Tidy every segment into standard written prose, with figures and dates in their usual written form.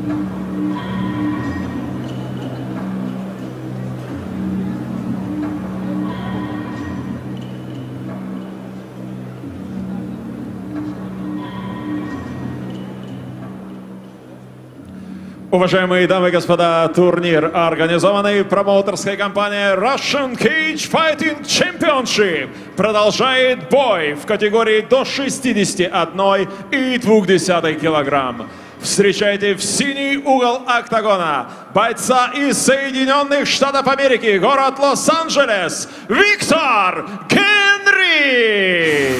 Уважаемые дамы и господа, турнир, организованный промоутерской компанией Russian Cage Fighting Championship, продолжает бой в категории до 61,2 килограмм. Встречайте в синий угол октагона бойца из Соединенных Штатов Америки, город Лос-Анджелес, Виктор Генри!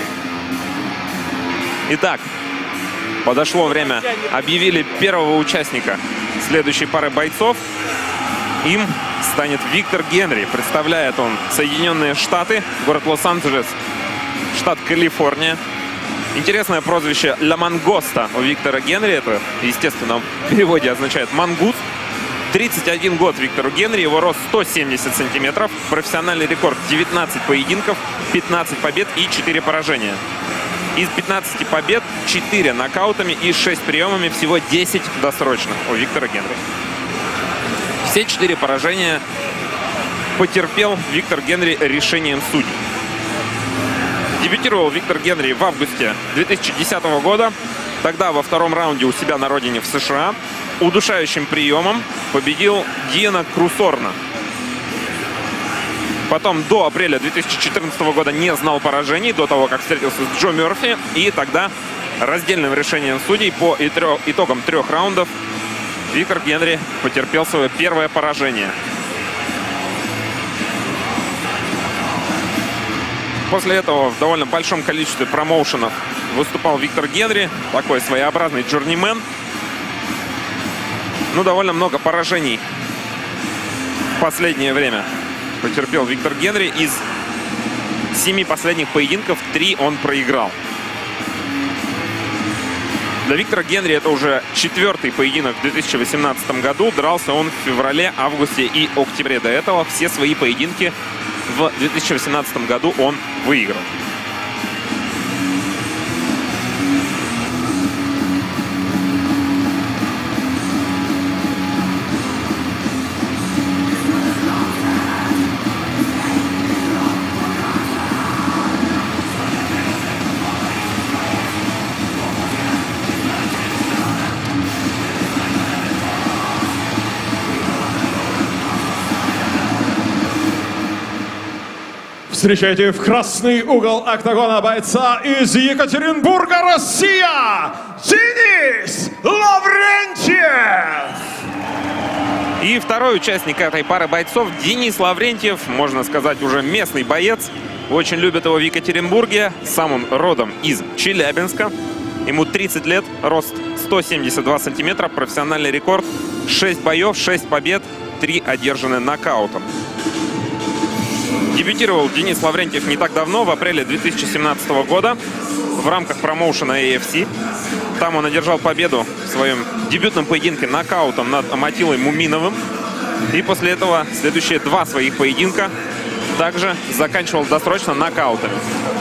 Итак, подошло время. Объявили первого участника следующей пары бойцов. Им станет Виктор Генри. Представляет он Соединенные Штаты, город Лос-Анджелес, штат Калифорния. Интересное прозвище «Ла Мангоста» у Виктора Генри. Это, естественно, в переводе означает «мангус». 31 год Виктору Генри, его рост 170 сантиметров. Профессиональный рекорд 19 поединков, 15 побед и 4 поражения. Из 15 побед 4 нокаутами и 6 приемами, всего 10 досрочных у Виктора Генри. Все 4 поражения потерпел Виктор Генри решением судей. Дебютировал Виктор Генри в августе 2010 года. Тогда во втором раунде у себя на родине в США удушающим приемом победил Диана Крусорна. Потом до апреля 2014 года не знал поражений, до того, как встретился с Джо Мерфи. И тогда раздельным решением судей по итогам 3 раундов Виктор Генри потерпел свое первое поражение. После этого в довольно большом количестве промоушенов выступал Виктор Генри, такой своеобразный джорнимен. Ну, довольно много поражений в последнее время потерпел Виктор Генри. Из 7 последних поединков 3 он проиграл. Для Виктора Генри это уже 4-й поединок в 2018 году. Дрался он в феврале, августе и октябре. До этого все свои поединки в 2018 году он выиграл. Встречайте в красный угол октагона бойца из Екатеринбурга, Россия, Денис Лаврентьев! И второй участник этой пары бойцов Денис Лаврентьев, можно сказать, уже местный боец. Очень любит его в Екатеринбурге. Сам он родом из Челябинска. Ему 30 лет, рост 172 сантиметра, профессиональный рекорд 6 боев, 6 побед, 3 одержаны нокаутом. Дебютировал Денис Лаврентьев не так давно, в апреле 2017 года, в рамках промоушена AFC. Там он одержал победу в своем дебютном поединке нокаутом над Аматилой Муминовым. И после этого следующие 2 своих поединка также заканчивал досрочно нокаутами.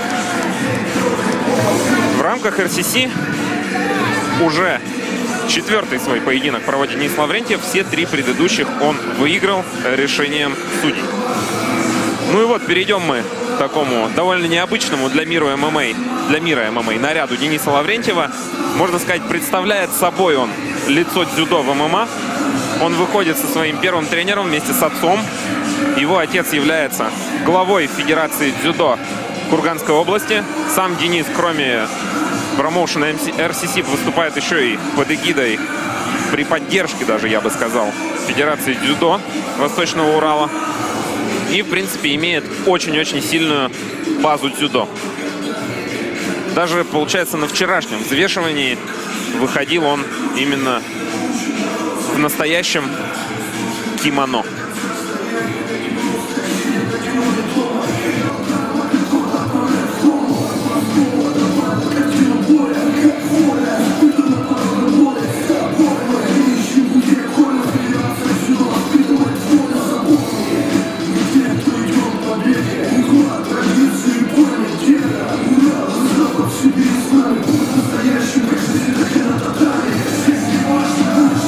В рамках RCC уже 4-й свой поединок проводит Денис Лаврентьев. Все 3 предыдущих он выиграл решением судей. Ну и вот, перейдем мы к такому довольно необычному для мира ММА наряду Дениса Лаврентьева. Можно сказать, представляет собой он лицо дзюдо в ММА. Он выходит со своим первым тренером вместе с отцом. Его отец является главой Федерации дзюдо Курганской области. Сам Денис, кроме промоушена RCC, выступает еще и под эгидой, при поддержке даже, я бы сказал, Федерации дзюдо Восточного Урала. И, в принципе, имеет очень-очень сильную базу дзюдо. Даже, получается, на вчерашнем взвешивании выходил он именно в настоящем кимоно. Настоящим, как же, как на татами. Все не важно.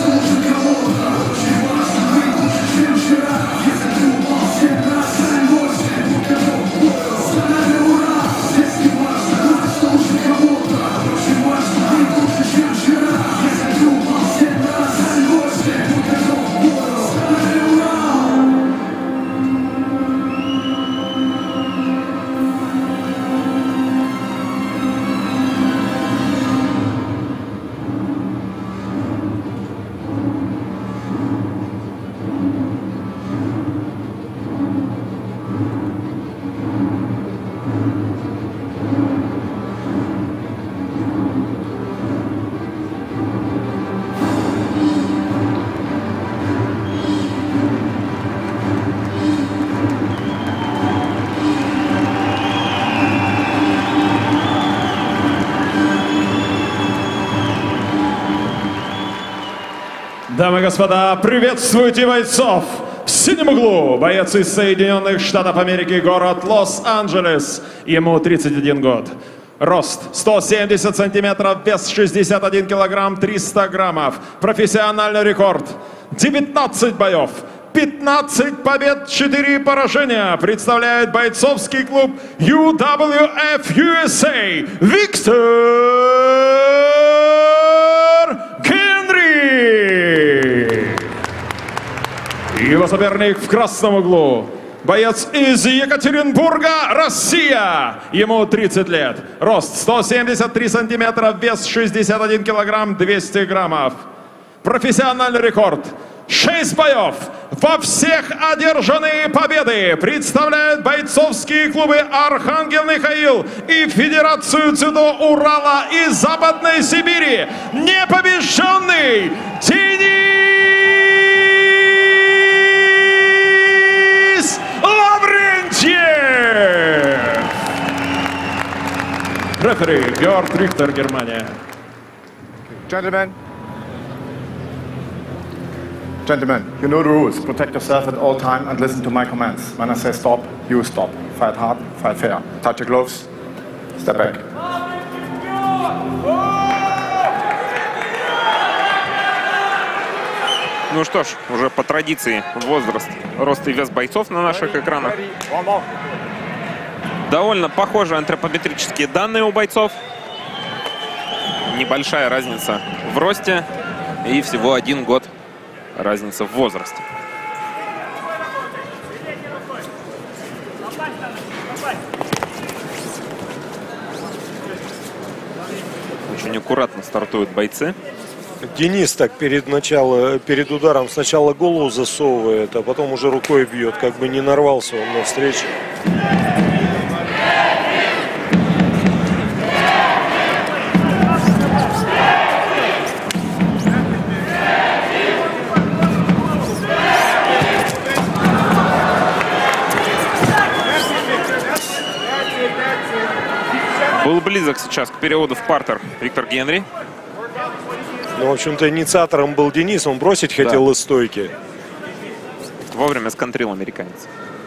Дамы и господа, приветствуйте бойцов! В синем углу боец из Соединенных Штатов Америки, город Лос-Анджелес. Ему 31 год. Рост 170 сантиметров, вес 61 килограмм 300 граммов. Профессиональный рекорд 19 боев, 15 побед, 4 поражения. Представляет бойцовский клуб UWF USA Виктор Генри. Его соперник в красном углу. Боец из Екатеринбурга, Россия. Ему 30 лет. Рост 173 сантиметра, вес 61 килограмм 200 граммов. Профессиональный рекорд 6 боев. Во всех одержанные победы. Представляют бойцовские клубы Архангел Михаил и Федерацию дзюдо Урала и Западной Сибири. Непобежденный Денис Лаврентьев. Рефери Георг Рихтер, Германия. Gentlemen, you know the rules. Protect yourself at all times and listen to my commands. When I say stop, you stop. Fight hard, fight fair. Touch your gloves, step back. Ну что ж, уже по традиции возраст, рост и вес бойцов на наших экранах. Довольно похожие антропометрические данные у бойцов. Небольшая разница в росте и всего 1 год разница в возрасте. Очень аккуратно стартуют бойцы. Денис так перед ударом сначала голову засовывает, а потом уже рукой бьет, как бы не нарвался он на встречу. Был близок сейчас к переводу в партер Виктор Генри. Ну, в общем-то, инициатором был Денис, он бросить хотел из стойки. Вовремя сконтрил американец.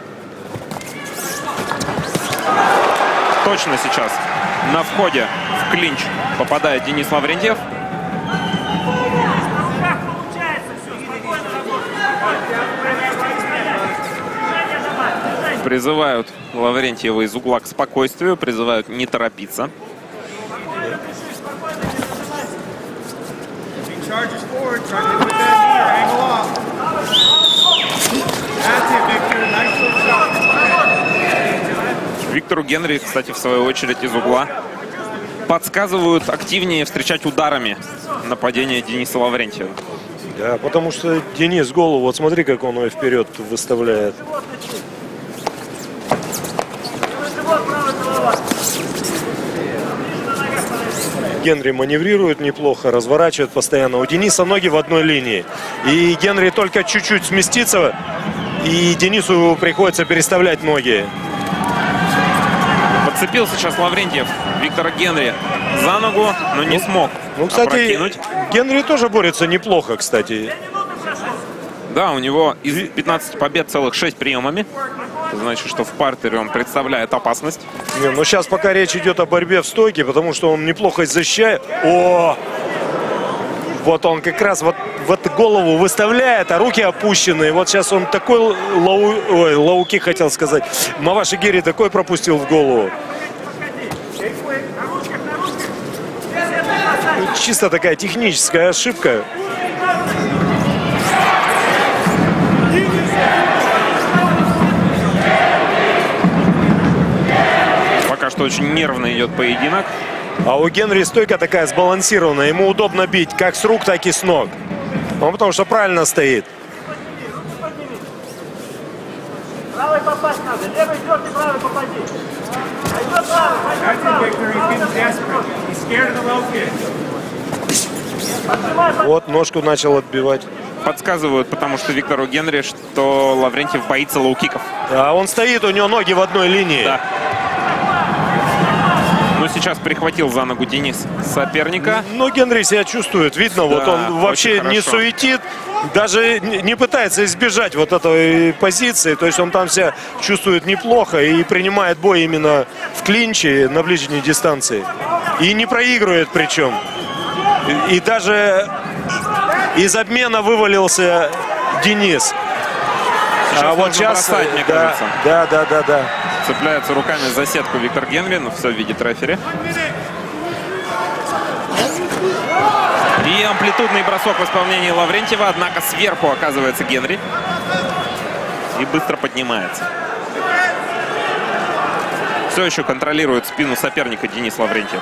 Точно сейчас на входе в клинч попадает Денис Лаврентьев. Призывают Лаврентьева из угла к спокойствию, призывают не торопиться. Виктору Генри, кстати, в свою очередь из угла подсказывают активнее встречать ударами нападение Дениса Лаврентьева. Да, потому что Денис голову, вот смотри, как он ее вперед выставляет. Генри маневрирует неплохо, разворачивает постоянно. У Дениса ноги в одной линии. И Генри только чуть-чуть сместится, и Денису приходится переставлять ноги. Подцепил сейчас Лаврентьев Виктора Генри за ногу, но не смог опрокинуть. Генри тоже борется неплохо, кстати. Да, у него из 15 побед целых 6 приемами. Это значит, что в партере он представляет опасность. Не, но сейчас пока речь идет о борьбе в стойке, потому что он неплохо защищает. О! Вот он как раз вот голову выставляет, а руки опущены. Вот сейчас он такой лауки хотел сказать. Маваши Гири такой пропустил в голову. Чисто такая техническая ошибка. Пока что очень нервно идет поединок. А у Генри стойка такая сбалансированная. Ему удобно бить как с рук, так и с ног. Он потому что правильно стоит. Правый попасть надо. Левый идет и правый попади. Пойдет правый. Вот ножку начал отбивать. Подсказывают, потому что Виктору Генри, что Лаврентьев боится лоу-киков. А он стоит, у него ноги в одной линии. Да. Но сейчас прихватил за ногу Денис соперника. Но Генри себя чувствует. Видно, вот он вообще не суетит. Даже не пытается избежать вот этой позиции. То есть он там себя чувствует неплохо и принимает бой именно в клинче на ближней дистанции. И не проигрывает причем. И даже из обмена вывалился Денис. Сейчас вот сейчас бросать, мне кажется. Да. Цепляется руками за сетку Виктор Генри, но все видит рефери. И амплитудный бросок в исполнении Лаврентьева, однако сверху оказывается Генри. И быстро поднимается. Все еще контролирует спину соперника Денис Лаврентьев.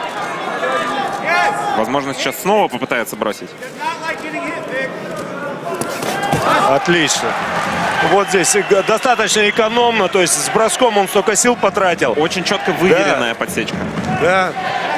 Возможно, сейчас снова попытается бросить. Отлично. Вот здесь достаточно экономно, то есть с броском он столько сил потратил. Очень четко выверенная подсечка. Да.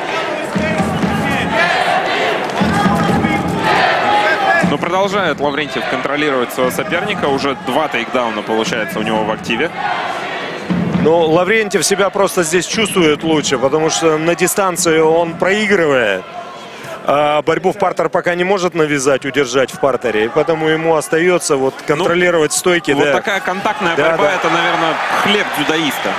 Но продолжает Лаврентьев контролировать своего соперника. Уже 2 тейкдауна получается у него в активе. Но Лаврентьев себя просто здесь чувствует лучше, потому что на дистанции он проигрывает. А борьбу в партер пока не может навязать, удержать в партере. И поэтому ему остается вот контролировать стойки. Вот такая контактная борьба, это, наверное, хлеб дзюдоиста.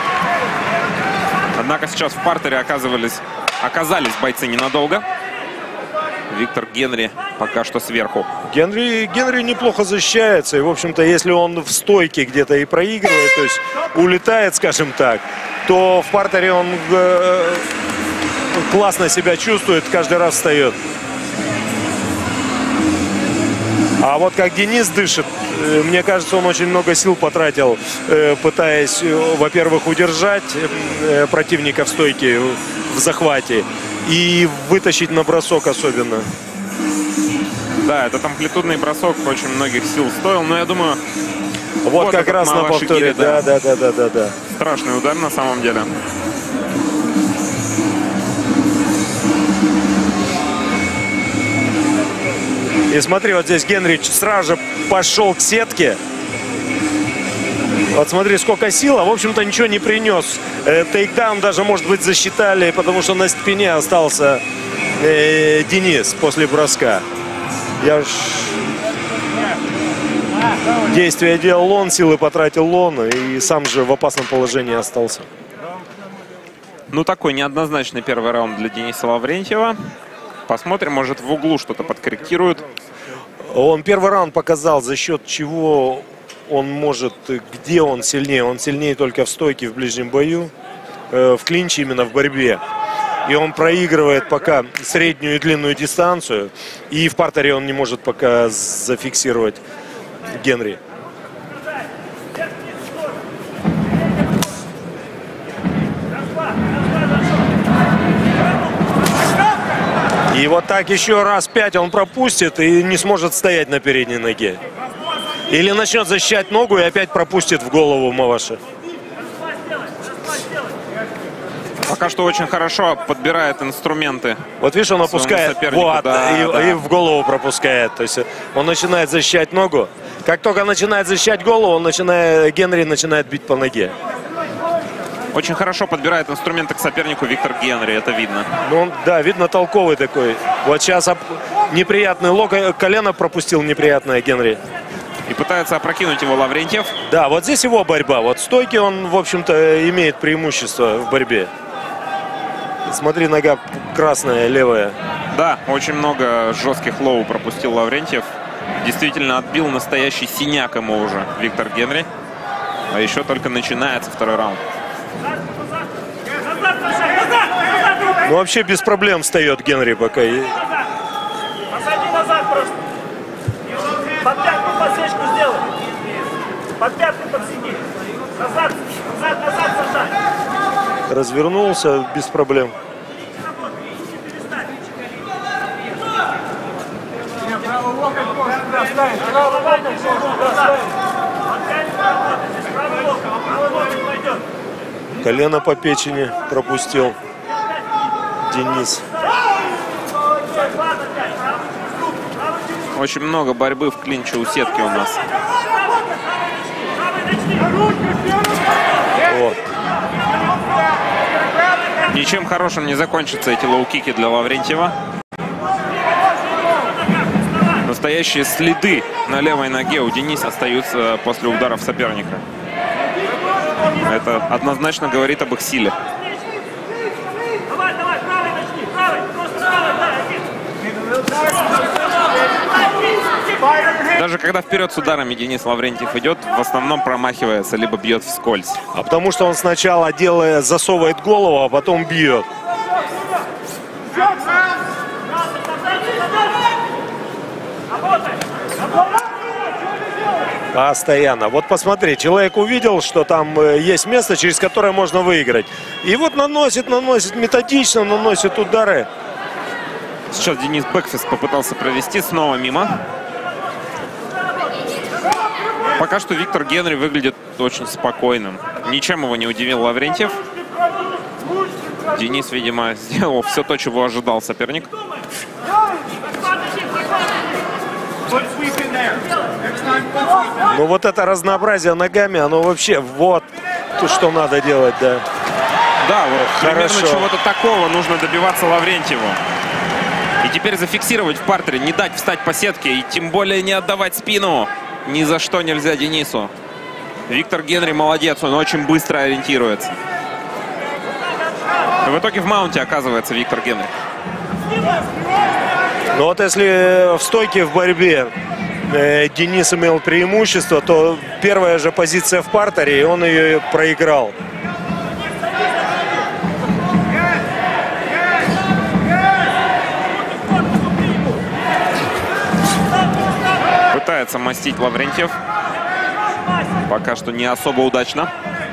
Однако сейчас в партере оказались бойцы ненадолго. Виктор Генри пока что сверху. Генри неплохо защищается. И, в общем-то, если он в стойке где-то и проигрывает, то есть улетает, скажем так, то в партере он классно себя чувствует, каждый раз встает. А вот как Денис дышит, мне кажется, он очень много сил потратил, пытаясь, во-первых, удержать противника в стойке, в захвате, и вытащить на бросок особенно. Да, этот амплитудный бросок очень многих сил стоил, но я думаю... Вот как раз на повторе, да. Страшный удар на самом деле. И смотри, вот здесь Генри сразу же пошел к сетке. Вот смотри, сколько сил, а в общем-то ничего не принес. Тейкдаун даже, может быть, засчитали, потому что на спине остался Денис после броска. Действие делал он, силы потратил он, и сам же в опасном положении остался. Ну, такой неоднозначный первый раунд для Дениса Лаврентьева. Посмотрим, может, в углу что-то подкорректирует. Он первый раунд показал, за счет чего он может, где он сильнее. Он сильнее только в стойке, в ближнем бою, в клинче, именно в борьбе. И он проигрывает пока среднюю и длинную дистанцию. И в партере он не может пока зафиксировать Генри. И вот так еще раз 5 он пропустит и не сможет стоять на передней ноге. Или начнет защищать ногу и опять пропустит в голову Маваши. Пока что очень хорошо подбирает инструменты. Вот видишь, он опускает, вот, и в голову пропускает. То есть он начинает защищать ногу. Как только начинает защищать голову, Генри начинает бить по ноге. Очень хорошо подбирает инструменты к сопернику Виктор Генри, это видно. Ну, да, видно, толковый такой. Вот сейчас неприятный колено пропустил неприятное Генри. И пытается опрокинуть его Лаврентьев. Да, вот здесь его борьба. Вот стойки он, в общем-то, имеет преимущество в борьбе. Смотри, нога красная, левая. Да, очень много жестких лоу пропустил Лаврентьев. Действительно отбил настоящий синяк ему уже Виктор Генри. А еще только начинается второй раунд. Ну, вообще без проблем встает Генри пока. Посади назад просто. Под пятку подсечку сделай. Под пятку подсеки. Назад, сажай. Развернулся без проблем. Правый локоть можно туда ставить. Правый локоть можно туда ставить. Опять работать. Здесь правый локоть пойдет. Колено по печени пропустил Денис. Очень много борьбы в клинче у сетки у нас. Вот. Ничем хорошим не закончатся эти лоу-кики для Лаврентьева. Настоящие следы на левой ноге у Дениса остаются после ударов соперника. Это однозначно говорит об их силе. Давай, давай, правый начни, правый, просто правый, да, Даже когда вперед с ударами Денис Лаврентьев идет, в основном промахивается, либо бьет вскользь. А потому что он сначала засовывает голову, а потом бьет. Постоянно. Вот посмотри, человек увидел, что там есть место, через которое можно выиграть. И вот наносит, методично наносит удары. Сейчас Денис бэкфист попытался провести, снова мимо. Пока что Виктор Генри выглядит очень спокойным. Ничем его не удивил Лаврентьев. Денис, видимо, сделал все то, чего ожидал соперник. Ну вот это разнообразие ногами, оно вообще вот то, что надо делать, да. Да, вот примерно Хорошо. чего-то такого нужно добиваться Лаврентьеву. И теперь зафиксировать в партере, не дать встать по сетке и тем более не отдавать спину. Ни за что нельзя Денису. Виктор Генри молодец, он очень быстро ориентируется. В итоге в маунте оказывается Виктор Генри. Но вот если в стойке в борьбе Денис имел преимущество, то первая же позиция в партере, и он ее проиграл. Пытается мастить Лаврентьев. Пока что не особо удачно.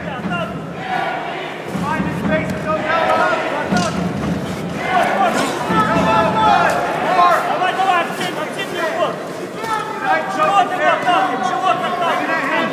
давай, давай, активный уход. Живот его отталкивай, живот отталкивай.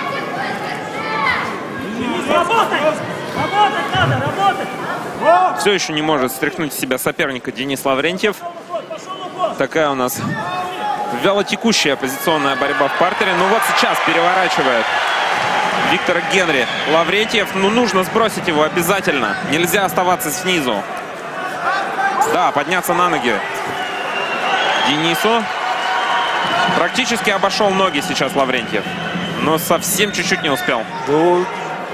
Денис, работай! Работать надо, работать! Все еще не может стряхнуть с себя соперника Денис Лаврентьев. Такая у нас вялотекущая позиционная борьба в партере. Ну вот сейчас переворачивает Виктора Генри Лаврентьев. Ну нужно сбросить его обязательно. Нельзя оставаться снизу. Да, подняться на ноги Денису. Практически обошел ноги сейчас Лаврентьев. Но совсем чуть-чуть не успел. Ну,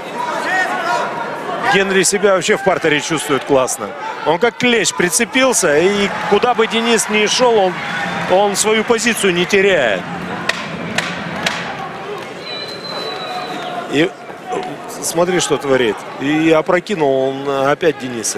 Генри себя вообще в партере чувствует классно. Он как клещ прицепился, и куда бы Денис ни шел, он свою позицию не теряет. И смотри, что творит. И опрокинул он опять Дениса.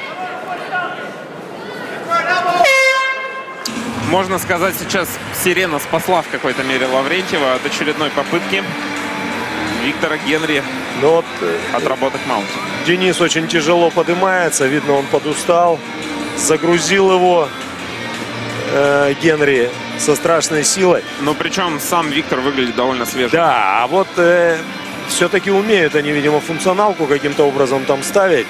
Можно сказать, сейчас сирена спасла в какой-то мере Лаврентьева от очередной попытки Виктора Генри Но вот отработать маунт. Денис очень тяжело поднимается. Видно, он подустал. Загрузил его Генри со страшной силой. Но причем сам Виктор выглядит довольно свежим. Да, а вот все-таки умеют они, видимо, функционалку каким-то образом там ставить.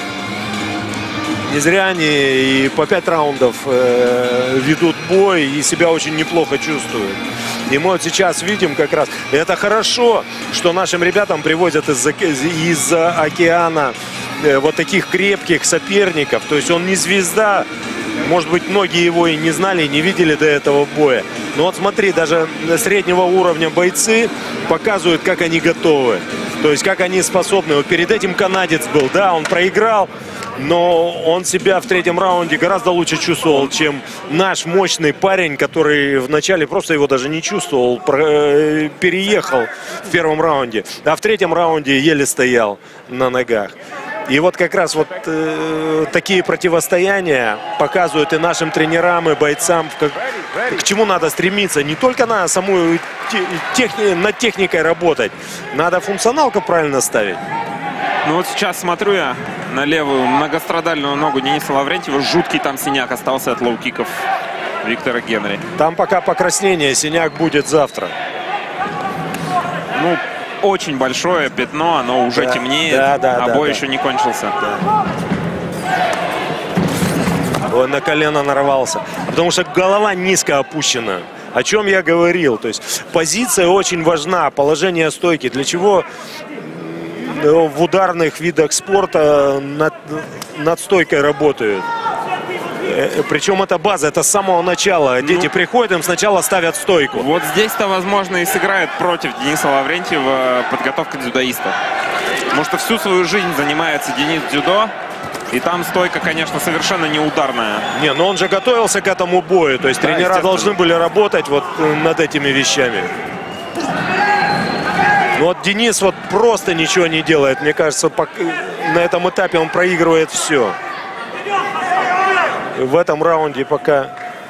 Не зря они и по 5 раундов ведут бой и себя очень неплохо чувствуют. И мы вот сейчас видим как раз, это хорошо, что нашим ребятам привозят из-за океана вот таких крепких соперников. То есть он не звезда. Может быть, многие его и не знали, и не видели до этого боя. Но вот смотри, даже среднего уровня бойцы показывают, как они готовы. То есть, как они способны. Вот перед этим канадец был, да, он проиграл, но он себя в третьем раунде гораздо лучше чувствовал, чем наш мощный парень, который вначале просто его даже не чувствовал, переехал в первом раунде, а в третьем раунде еле стоял на ногах. И вот как раз вот такие противостояния показывают и нашим тренерам, и бойцам, к чему надо стремиться. Не только на самую над техникой работать, надо функционалку правильно ставить. Ну вот сейчас смотрю я на левую многострадальную ногу Дениса Лаврентьева. Жуткий там синяк остался от лоу-киков Виктора Генри. Там пока покраснение, синяк будет завтра. Ну, очень большое пятно, оно уже темнеет, а бой еще не кончился. Да. Он на колено нарвался. Потому что голова низко опущена. О чем я говорил. То есть позиция очень важна, положение стойки. Для чего в ударных видах спорта над стойкой работают. Причем это база, это с самого начала. Дети приходят, им сначала ставят стойку. Вот здесь-то, возможно, и сыграет против Дениса Лаврентьева подготовка дзюдоиста. Потому что всю свою жизнь занимается Денис дзюдо. И там стойка, конечно, совершенно не ударная. Не, но он же готовился к этому бою. То есть да, тренера должны были работать вот над этими вещами. Но вот Денис вот просто ничего не делает. Мне кажется, на этом этапе он проигрывает все. В этом раунде пока...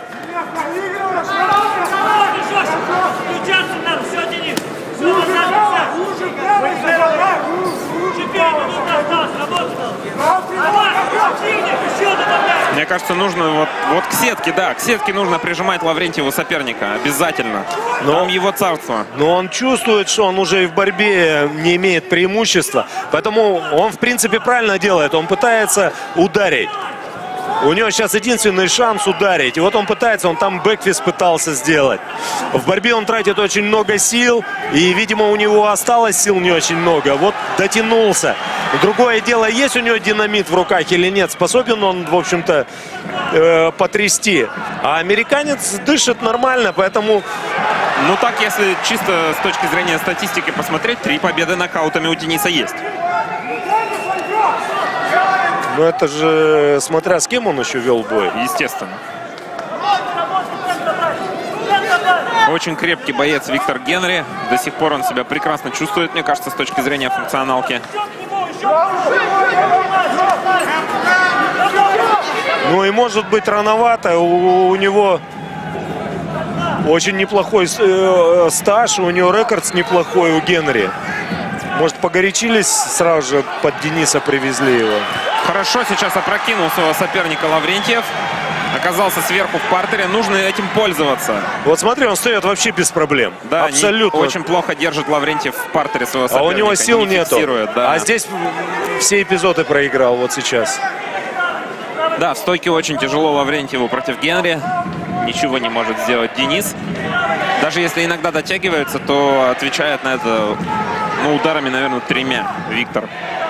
Мне кажется, нужно вот к сетке, да, к сетке нужно прижимать Лаврентьеву соперника, обязательно. Там его царство. Но он чувствует, что он уже и в борьбе не имеет преимущества, поэтому он, в принципе, правильно делает, он пытается ударить. У него сейчас единственный шанс ударить. И вот он пытается, он там бэкфист пытался сделать. В борьбе он тратит очень много сил. И, видимо, у него осталось сил не очень много. Вот дотянулся. Другое дело, есть у него динамит в руках или нет. Способен он, в общем-то, потрясти. А американец дышит нормально, поэтому... Ну так, если чисто с точки зрения статистики посмотреть, 3 победы нокаутами у Дениса есть. Ну это же, смотря с кем он еще вел бой. Естественно. Очень крепкий боец Виктор Генри. До сих пор он себя прекрасно чувствует, мне кажется, с точки зрения функционалки. Ну и может быть рановато. У него очень неплохой стаж, у него рекорд неплохой у Генри. Может, погорячились, сразу же под Дениса привезли его. Хорошо сейчас опрокинул своего соперника Лаврентьев. Оказался сверху в партере. Нужно этим пользоваться. Вот смотри, он встает вообще без проблем. Да, абсолютно. Очень плохо держит Лаврентьев в партере своего соперника. А у него сил нету. Да. А здесь все эпизоды проиграл вот сейчас. Да, в стойке очень тяжело Лаврентьеву против Генри. Ничего не может сделать Денис. Даже если иногда дотягивается, то отвечает на это, ну, ударами, наверное, 3 Виктор.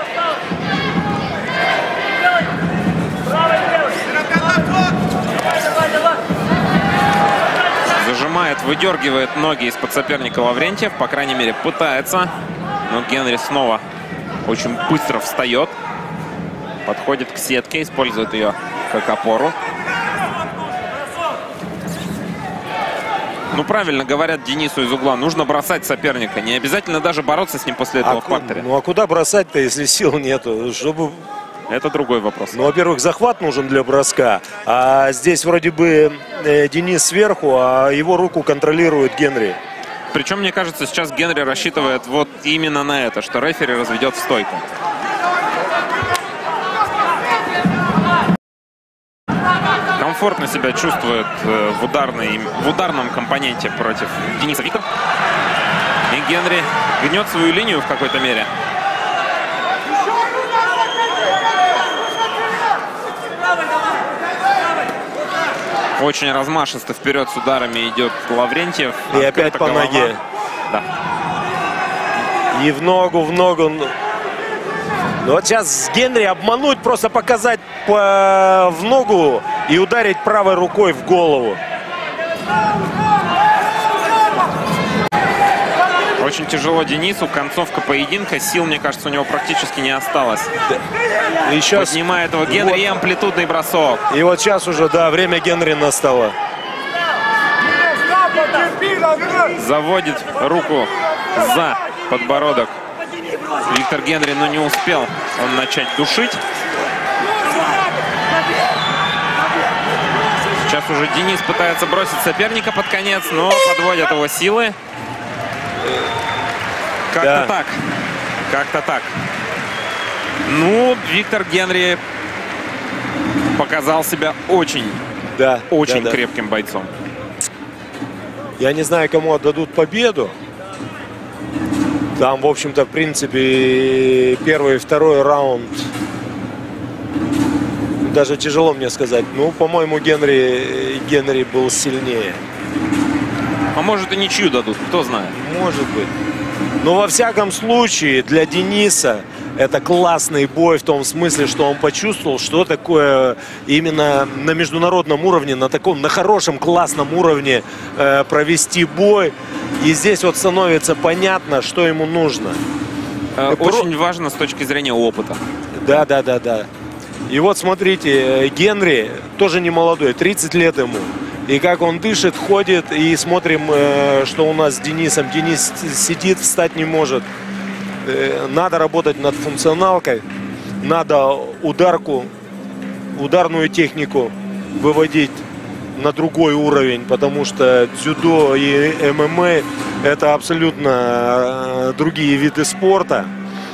Зажимает, выдергивает ноги из-под соперника Лаврентьев. По крайней мере, пытается. Но Генри снова очень быстро встает. Подходит к сетке, использует ее как опору. Ну, правильно говорят Денису из угла. Нужно бросать соперника. Не обязательно даже бороться с ним после этого в партере. Ну, а куда бросать-то, если сил нету? Чтобы... Это другой вопрос. Ну, во-первых, захват нужен для броска. А здесь вроде бы Денис сверху, а его руку контролирует Генри. Причем, мне кажется, сейчас Генри рассчитывает вот именно на это, что рефери разведет в стойку. Комфортно себя чувствует в ударном компоненте против Дениса Виктор. И Генри гнет свою линию в какой-то мере. Очень размашисто вперед с ударами идет Лаврентьев. И опять по ноге. Да. И в ногу, в ногу. Вот сейчас Генри обмануть, просто показать в ногу и ударить правой рукой в голову. Очень тяжело Денису. Концовка поединка. Сил, мне кажется, у него практически не осталось. И сейчас поднимает его Генри, вот, и амплитудный бросок. И вот сейчас уже, да, время Генри настало. Заводит руку за подбородок Виктор Генри, но не успел он начать душить. Сейчас уже Денис пытается бросить соперника под конец, но подводят его силы. Как-то так. Как-то так. Ну, Виктор Генри показал себя очень крепким бойцом. Я не знаю, кому отдадут победу. Там, в общем-то, в принципе, первый и второй раунд. Даже тяжело мне сказать. Ну, по-моему, Генри был сильнее. А может, и ничью дадут, кто знает. Может быть. Но во всяком случае, для Дениса Это классный бой в том смысле, что он почувствовал, что такое именно на международном уровне, на хорошем, классном уровне провести бой. И здесь вот становится понятно, что ему нужно. Очень важно с точки зрения опыта. Да. И вот смотрите, Генри тоже не молодой, 30 лет ему. И как он дышит, ходит, и смотрим, что у нас с Денисом. Денис сидит, встать не может. Надо работать над функционалкой, надо ударную технику выводить на другой уровень, потому что дзюдо и ММА – это абсолютно другие виды спорта.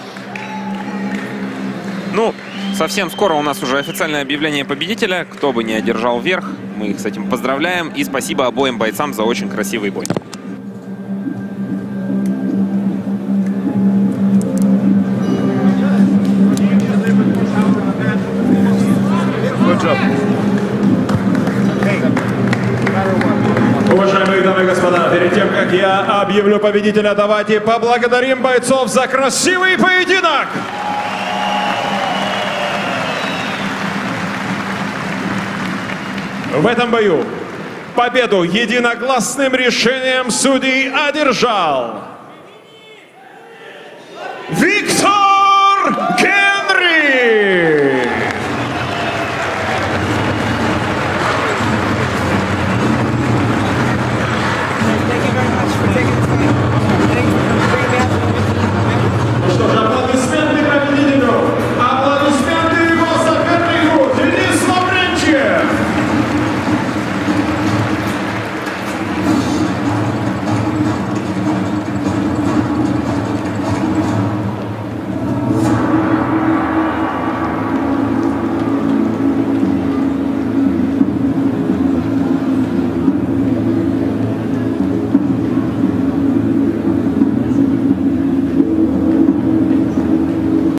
Ну, совсем скоро у нас уже официальное объявление победителя. Кто бы ни одержал верх, мы их с этим поздравляем. И спасибо обоим бойцам за очень красивый бой. Уважаемые дамы и господа, перед тем, как я объявлю победителя, давайте поблагодарим бойцов за красивый поединок! В этом бою победу единогласным решением судей одержал Виктор